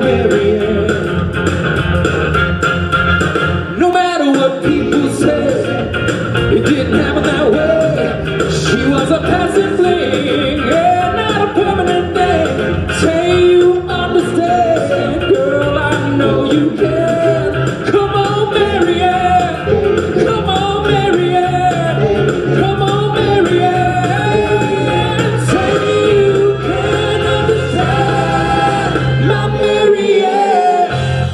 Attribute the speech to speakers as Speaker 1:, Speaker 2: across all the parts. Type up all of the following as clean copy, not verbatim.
Speaker 1: Marianne. No matter what people say, it didn't happen that way. She was a passing fling, yeah, not a permanent thing. Say you understand, girl, I know you can. Come on, Marianne. Come on, Marianne. Come on, Marianne. Say you can understand, my Marianne.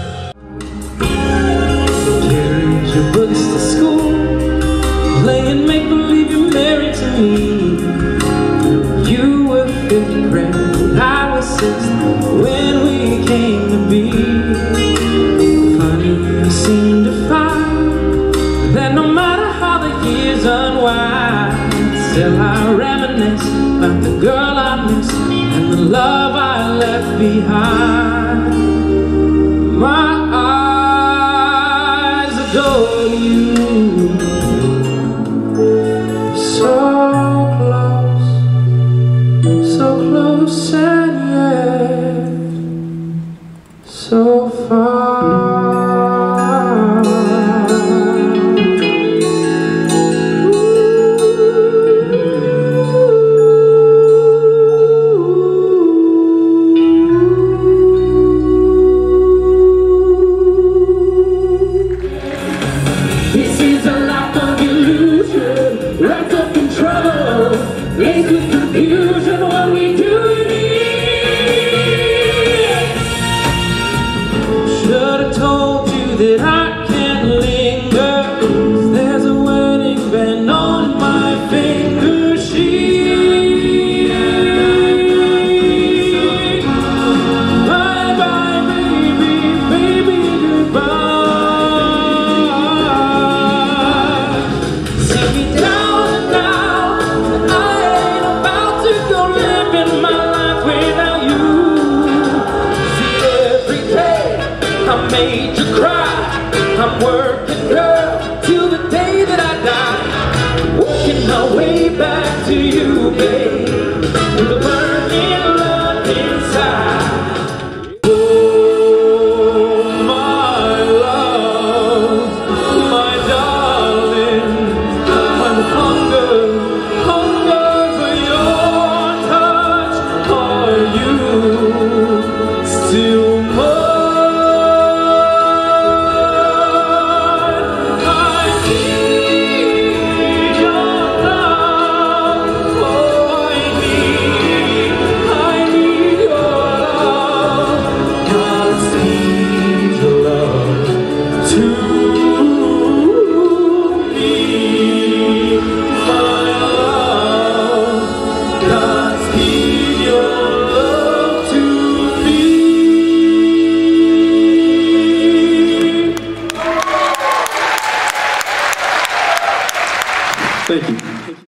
Speaker 1: Carried your books to school, playing make-believe you're married to me. You were 5th grade, I was 6th when we came to be. Funny, you seem to find that no matter how the years unwind, still I reminisce about the girl I miss and the love I left behind. My eyes adore you. So close and yet so far. This is a life of illusion, wrapped up in trouble, laced with confusion. What we do here? Should have told you that I can't linger, 'cause there's a wedding band on my finger. Bye bye baby, baby goodbye. Sit me down and out, I ain't about to go living my life without you. See, every day I made you cry. I'm working, girl, till the day that I die, working my way back to you, babe, with a burning love inside. Oh, my love, my darling, I'm hunger for your touch. Are you still mine? I need your love. Oh, I need your love. God speed your love to me, my love. God speed your love to me. Thank you.